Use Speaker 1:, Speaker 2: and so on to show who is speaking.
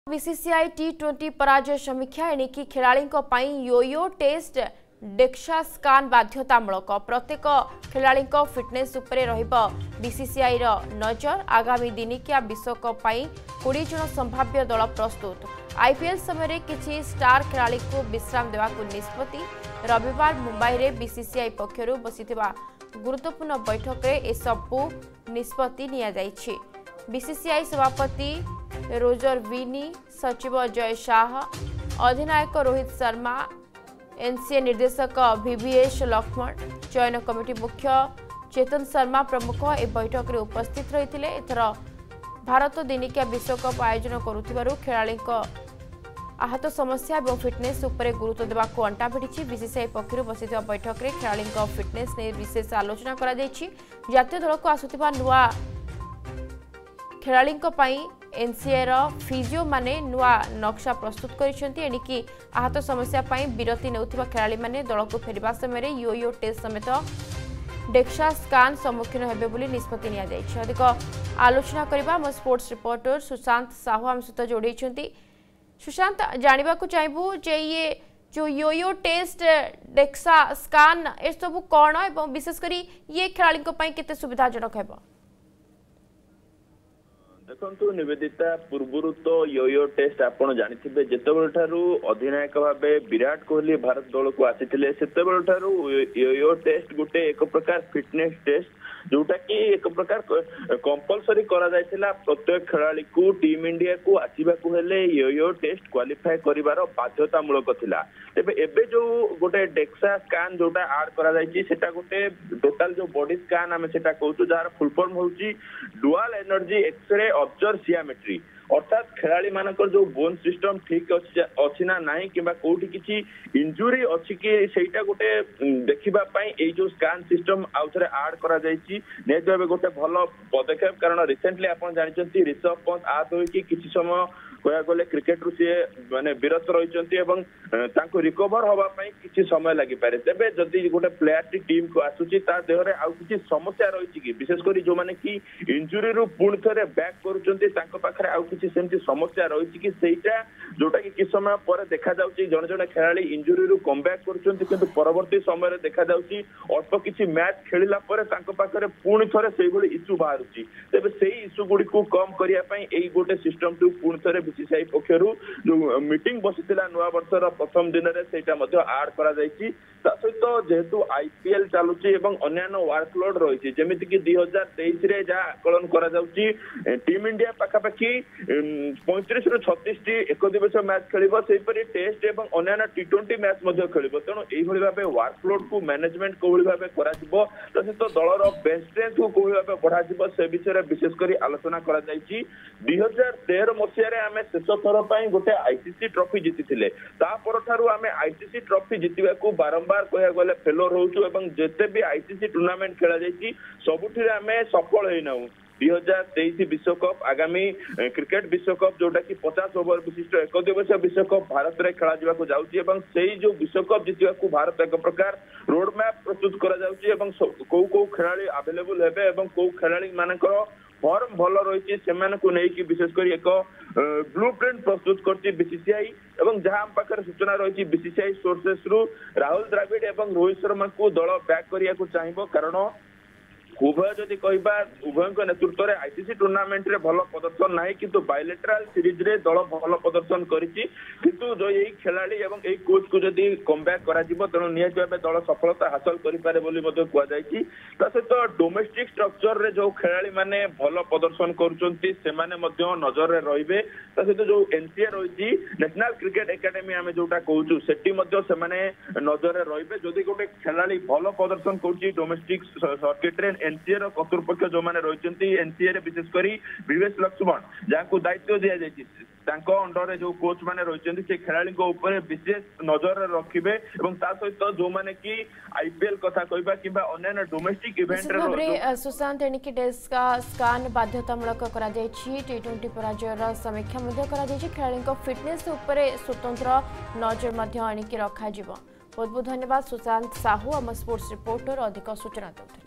Speaker 1: BCCI टी20 पराजय समीक्षा एणिकी खेलाड़ी योयो टेस्ट डेक्सा स्कान बाध्यतामूलक प्रत्येक खेलाड़ी फिटनेस उपरे रहिबो बीसीसीआई नजर। आगामी दिनिकिया विश्वकप 20 जन संभाव्य दल प्रस्तुत। आईपीएल समय किसी स्टार खेलाड़ी को विश्राम देवाकू निष्पत्ति। रविवार मुंबई रे बीसीसीआई पक्षरु बसिथिबा गुरुत्वपूर्ण बैठक रे ए सबु निष्पत्ति निया जायछि। बीसीसीआई सभापति रोजर विनी, सचिव जय शाह, अधिनायक रोहित शर्मा, एनसीए निर्देशक वीवीएस लक्ष्मण, चयन कमिटी मुख्य चेतन शर्मा प्रमुख ए बैठक रे उपस्थित रहिथिले। एथर भारत दिनिकिया विश्वकप आयोजन करुथिबारु खेलाड़ी आहत समस्या और फिटनेस उपरे गुरुत्व देवाक अंटा भिड़ी। बीसीसीआई पक्षरु बसिथिबा बैठक रे खेलाड़ी फिटनेस ने विशेष आलोचना करा जायछि। जातीय दल को आसुथिबा नुआ खेलाड़ी एनसीए फिजिओ माने नुआ नक्शा प्रस्तुत करिसेंती। एणिकी आहत समस्या विरति नेउथिबा खेलाड़ी माने दल को फेरिबा समय योयो टेस्ट समेत डेक्सा स्कान सम्मुखीन हेबे बोली निष्पत्ति निया जायछि। अधिक आलोचना करबा हम स्पोर्ट्स रिपोर्टर सुशांत साहू आम सहित जोड़ैछंती। सुशांत, जानबा को चाहबू जे ये जो योयो टेस्ट डेक्सा स्कान ए सब कोन एवं विशेष करी ये खेलाड़ी केते सुविधाजनक हेबो?
Speaker 2: देखो निवेदिता, पूर्व तो योयो टेस्ट आपड़ जानी जितेबालू अधिनायक भाव विराट कोहली भारत दल को आसी सेतेबालू योयो टेस्ट गोटे एक प्रकार फिटनेस टेस्ट जोटा कि एक प्रकार कंपलसरी करा जायतिला। प्रत्येक खिलाड़ी को टीम इंडिया को आसवाक हेले योयो टेस्ट क्वालिफाई करिवार बाध्यतामूलक थिला। तेबे एबे जो गोटे डेक्सा स्कान जोटा ऐड करा जायछि सेटा गोटे टोटल जो बॉडी स्कान आमे सेटा कहूछु जार फुल फॉर्म होउछि dual energy x ray absorptiometry. अर्थात खेलाड़ी मानकर जो बोन सिस्टम ठीक अच्छी ना नहीं किंबा कोठी किसी इंजुरी अच्छी कि सेटा गोटे देखिबा पई ए जो स्कान सिस्टम आउथरे ऐड करा जायछि नेतबे गोटे भलो पदक्षेप। कारण रिसेंटली आपण जानिचंती ऋषभ पंत आत होई कि किछि समय कया गले क्रिकेट रु से माने विरत रहिचंती एवं तांको रिकवर होबा पई किछि समय लागि पारे। तबे जदी गोटे प्लेयर टी टीम को आसुची ता देहरे आउ किछि समस्या रहिछि कि विशेष करी जो माने कि इंजुरी रु पुण थरे बैक करूचंती तांको पाखरे आउ किछि सेमती समस्या रहिछि कि सेटा जोटा कि किछि समय पर देखा जाउची जण जण खेलाड़ी इंजुरी रु कम बैक करूचंती किंतु परवर्ती समय रे देखा जाउची अल्प किछि मैच खेलिला परे तांको पाखरे पुण थरे सेही भली इशू बाहरुची। तबे सेही इशू गुडी को कम करिया पई एई गोटे सिस्टम टू पुण थरे बीसीसीआई पक्षरु जो मीटिंग बसिथिला नवा वर्षर प्रथम दिन रे सेटा मध्ये ऐड करा जायछि। ता सहित जेहेतु आईपीएल चालुची एवं अन्यान्य वर्कलोड रहिछि जेमिति कि 2023 रे जा आकलन करा जाउची टीम इंडिया पाखापाखी 35 रु 36 टी एक दिवसीय मैच खेलिबो सेपरि टेस्ट एवं अन्यान्य टी20 मैच मध्ये खेलिबो। तेणु एही भली भाबे वर्कलोड को मैनेजमेंट कोहली भाबे करा जिवो ता सहित दलर बेंच स्ट्रेंथ को कोहली भाबे बढ़ा जिवो से विषय रे विशेष करी आलोचना करा जायछि। 2013 मसिया रे आमे शेष थर पई गोटे आईसीसी ट्रॉफी जीतिथिले। ता परठारु आमे आईसीसी ट्रॉफी जीतिबा को बारंबार कहया गले फेलोर होउछु एवं जेते भी आईसीसी टूर्नामेंट खेला जायछि सबुठी आमे सफल हेइनाउ। 2023 विश्वकप आगामी क्रिकेट विश्वकप जोटा कि 50 ओवर विशिष्ट एक दिवसीय विश्वकप भारत में खेला जावाक जाउछि एवं सेही जो विश्वकप जीतिबा को भारत एक प्रकार रोड मैप प्रस्तुत करा जाउछि एवं को खेलाड़ी अवेलेबल हेबे एवं को खेलाड़ी मानकर फॉर्म भल रही से नहीं विशेष कर एक ब्लूप्रिंट प्रस्तुत करछि बीसीसीआई एवं जहां हम पाखर सूचना रही बीसीसीआई सोर्सेस रु राहुल द्रविड़ एवं रोहित शर्मा को दल बैक करिया को चाहिबो। कारण उभय जदि कहबा उभय नेतृत्व में आईसीसी टूर्नामेंट रे भल प्रदर्शन नहीं किंतु बायलेटराल सीरीज रे दल भल प्रदर्शन करिछि किंतु जो यही खिलाड़ी एवं यही कोच को जदि कम बैक करा जिवो तेणु निहाती भाबे दल सफलता हासिल करि पारे बोली मध्ये कुआ जायछि। ता सहित डोमेस्टिक स्ट्रक्चर रे जो खिलाड़ी माने भल प्रदर्शन करूचंती से माने मध्ये नजर रे रहिबे। ता सहित जो एनसीए रहिछि नेशनल क्रिकेट एकेडमी आमे जोटा कहूछु सेठी मध्ये से माने नजर रे रहिबे। जदि गोटे खिलाड़ी भल प्रदर्शन करूछि डोमेस्टिक सर्किट रे एनसीए कर्तृपक्ष जो मैंने रही एनसीए विशेष कर वीवीएस लक्ष्मण जहाँ दायित्व दि जाइए अंडर जो कोच मैंने रही से खेलाड़ी विशेष नजर रखिए और सहित जो मैंने कि आईपीएल कथा कहबा किबा अन्य डोमेस्टिक इवेंट रे
Speaker 1: सुशांत एणिकी डेस्का स्कान बाध्यतामूलक करा जायछि। टी20 पराजयर समीक्षा मध्ये करा जायछि। खेलाड़ी फिटनेस उपरे स्वतंत्र नजर मध्ये एणिकी रखा जिवो। बहुत बहुत धन्यवाद सुशांत साहू आम स्पोर्ट्स रिपोर्टर अधिक सूचना देउथिले।